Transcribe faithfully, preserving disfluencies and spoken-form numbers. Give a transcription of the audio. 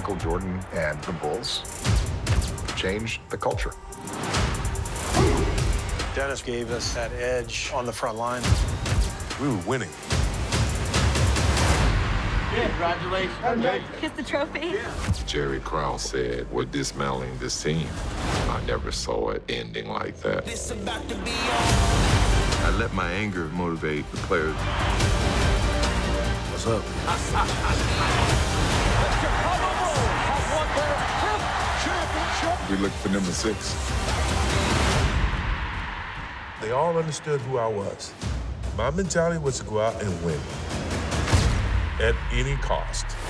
Michael Jordan and the Bulls changed the culture. Dennis gave us that edge on the front line. We were winning. Congratulations. Kiss the trophy. Yeah. Jerry Krause said, we're dismantling this team. I never saw it ending like that. This about to be on. I let my anger motivate the players. What's up? We look for number six. They all understood who I was. My mentality was to go out and win at any cost.